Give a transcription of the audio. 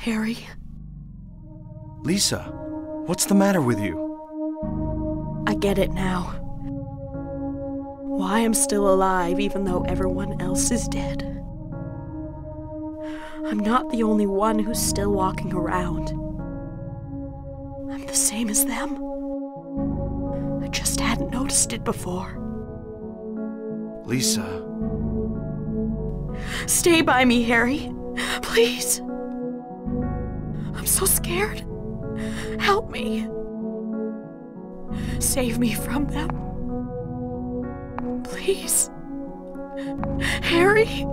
Harry. Lisa, what's the matter with you? I get it now. Why I'm still alive even though everyone else is dead. I'm not the only one who's still walking around. I'm the same as them. I just hadn't noticed it before. Lisa. Stay by me, Harry. Please. I'm so scared. Help me. Save me from them. Please. Harry.